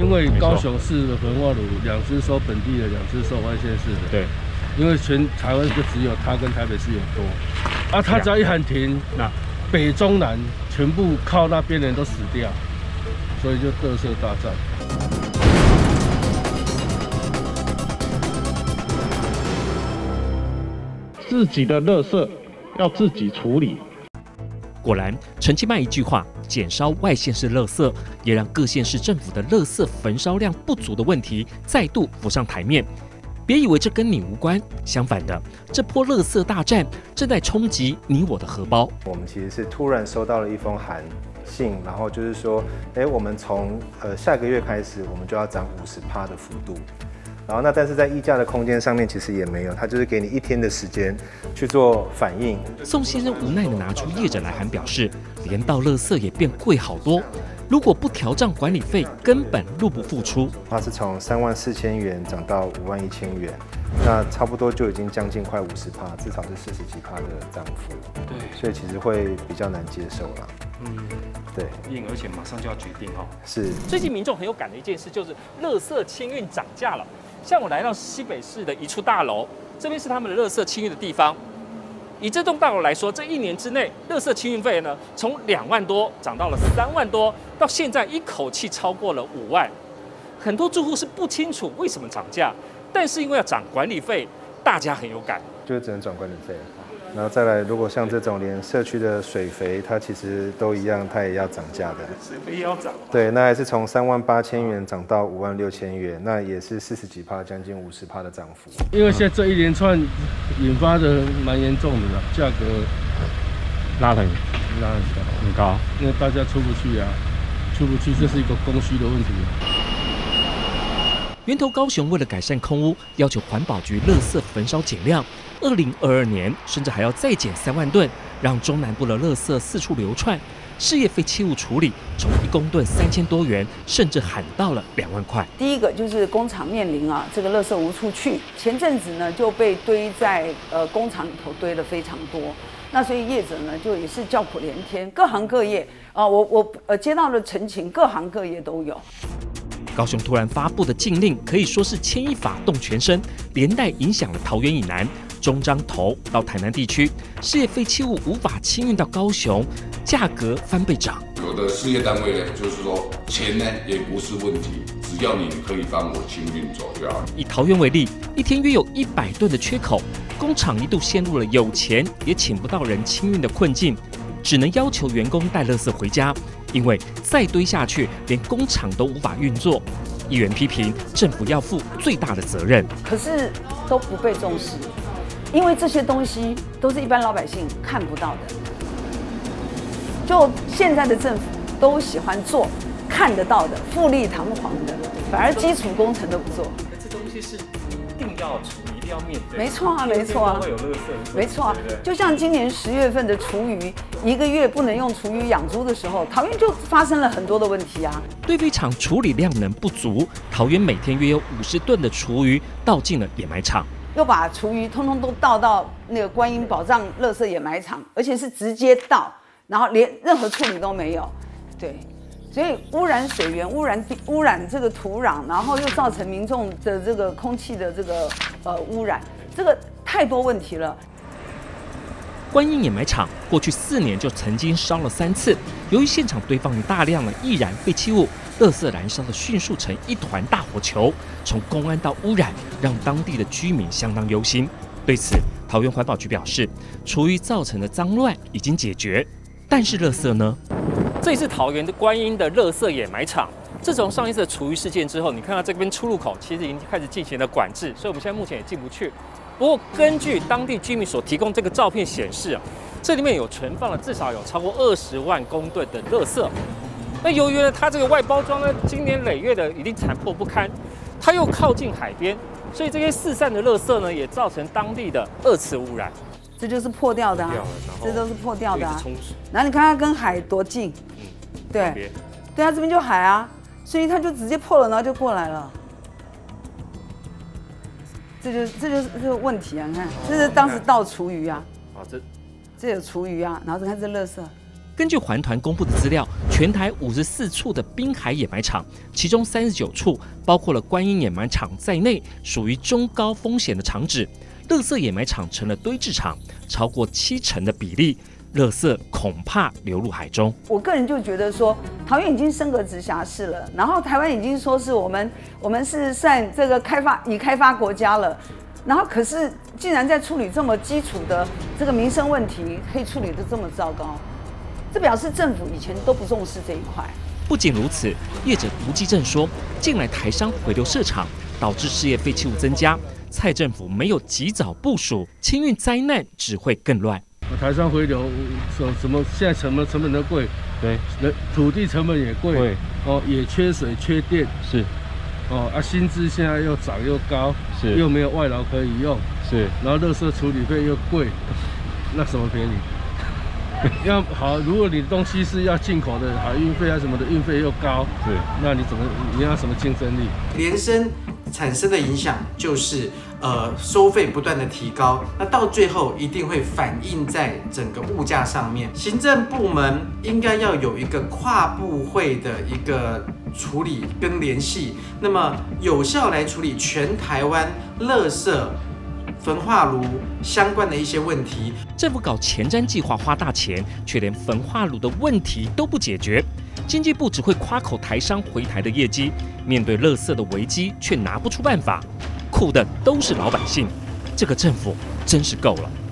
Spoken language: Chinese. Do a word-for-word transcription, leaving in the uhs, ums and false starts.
因为高雄市的焚化炉两只收本地的，两只收外县市的。对，因为全台湾就只有它跟台北市有多，啊，它只要一喊停，那北中南全部靠那边的人都死掉，所以就垃圾大战。 自己的垃圾要自己处理。 果然，陈其迈一句话，减烧外县市垃圾，也让各县市政府的垃圾焚烧量不足的问题再度浮上台面。别以为这跟你无关，相反的，这波垃圾大战正在冲击你我的荷包。 我们其实是突然收到了一封函信，然后就是说，哎，我们从呃下个月开始，我们就要涨五十趴的幅度。 然后那但是在议价的空间上面其实也没有，他就是给你一天的时间去做反应。 宋先生无奈地拿出业者来函，表示连倒垃圾也变贵好多，如果不调涨管理费，根本入不敷出。 它是从三万四千元涨到五万一千元，那差不多就已经将近快五十趴，至少是四十几趴的涨幅。对，所以其实会比较难接受啦。嗯，对， 而且马上就要决定哦。 是。 最近民众很有感的一件事就是垃圾清运涨价了。 像我来到西北市的一处大楼，这边是他们的垃圾清运的地方。以这栋大楼来说，这一年之内，垃圾清运费呢，从两万多涨到了三万多，到现在一口气超过了五万。很多住户是不清楚为什么涨价，但是因为要涨管理费，大家很有感， 就只能涨管理费了。 然后再来，如果像这种连社区的水肥，它其实都一样，它也要涨价的。 水肥也要涨。 对，那还是从三万八千元涨到五万六千元，那也是四十几趴，将近五十趴的涨幅。 因为现在这一连串引发的蛮严重的啦，价格拉得很拉很高， 很高， 因为大家出不去啊，出不去，这是一个供需的问题啊。 源头高雄为了改善空污，要求环保局垃圾焚烧减量，二零二二年甚至还要再减三万吨，让中南部的垃圾四处流窜。事业废弃物处理从一公吨三千多元，甚至喊到了两万块。 第一个就是工厂面临啊，这个垃圾无处去，前阵子呢就被堆在呃工厂里头堆了非常多，那所以业者呢就也是叫苦连天，各行各业啊、呃，我我呃接到了陈情，各行各业都有。 高雄突然发布的禁令可以说是牵一发动全身，连带影响了桃园以南、中彰投到台南地区，事业废弃物无法清运到高雄，价格翻倍涨。 有的事业单位呢，就是说钱呢也不是问题，只要你可以帮我清运走就好。 以桃园为例，一天约有一百吨的缺口，工厂一度陷入了有钱也请不到人清运的困境，只能要求员工带垃圾回家。 因为再堆下去，连工厂都无法运作。议员批评政府要负最大的责任， 可是都不被重视，因为这些东西都是一般老百姓看不到的。就现在的政府都喜欢做看得到的、富丽堂皇的，反而基础工程都不做。 这东西是一定要处理，一定要面对。 没错啊，没错啊， 会有垃圾。 没错啊，就像今年十月份的厨余。 一个月不能用厨余养猪的时候，桃园就发生了很多的问题啊。 堆肥厂处理量能不足，桃园每天约有五十吨的厨余倒进了掩埋场， 又把厨余通通都倒到那个观音宝藏垃圾掩埋场，而且是直接倒，然后连任何处理都没有。对，所以污染水源、污染地、污染这个土壤，然后又造成民众的这个空气的这个呃污染，这个太多问题了。 观音掩埋场过去四年就曾经烧了三次，由于现场堆放大量的易燃废弃物，垃圾燃烧的迅速成一团大火球，从公安到污染，让当地的居民相当忧心。对此，桃园环保局表示，厨余造成的脏乱已经解决，但是垃圾呢？ 这里是桃园的观音的垃圾掩埋场。自从上一次的厨余事件之后，你看到这边出入口其实已经开始进行了管制，所以我们现在目前也进不去。 不过，根据当地居民所提供这个照片显示啊，这里面有存放了至少有超过二十万公吨的垃圾。那由于呢，它这个外包装呢，经年累月的已经残破不堪，它又靠近海边，所以这些四散的垃圾呢，也造成当地的二次污染。 这就是破掉的啊，这都是破掉的啊。然后你看它跟海多近，嗯，对，对啊，这边就海啊，所以它就直接破了，然后就过来了。 这就这就是这个问题啊！你看，这是当时倒厨余啊， 哦，这这有厨余啊，然后你看这垃圾， 根据环团公布的资料，全台五十四处的滨海掩埋场，其中三十九处包括了观音掩埋场在内，属于中高风险的场址。垃圾掩埋场成了堆置场，超过七成的比例，垃圾恐怕流入海中。 我个人就觉得说，桃园已经升格直辖市了，然后台湾已经说是我们我们是算这个开发已开发国家了，然后可是竟然在处理这么基础的这个民生问题，可以处理得这么糟糕。这表示政府以前都不重视这一块。 不仅如此，业者吴基正说，近来台商回流设厂，导致事业废弃物增加。蔡政府没有及早部署，清运灾难只会更乱。 台商回流，什什么现在成本成本都贵，对，土地成本也贵，哦，也缺水缺电，是，哦啊，薪资现在又涨又高，是，又没有外劳可以用，是，然后垃圾处理费又贵，那什么便宜？要好，如果你的东西是要进口的，海运费啊什么的，运费又高，是，那你怎么你要什么竞争力？ 连生产生的影响就是，呃，收费不断的提高，那到最后一定会反映在整个物价上面。行政部门应该要有一个跨部会的一个处理跟联系，那么有效来处理全台湾垃圾、焚化炉相关的一些问题。 政府搞前瞻计划花大钱，却连焚化炉的问题都不解决。经济部只会夸口台商回台的业绩，面对垃圾的危机却拿不出办法，苦的都是老百姓。这个政府真是够了。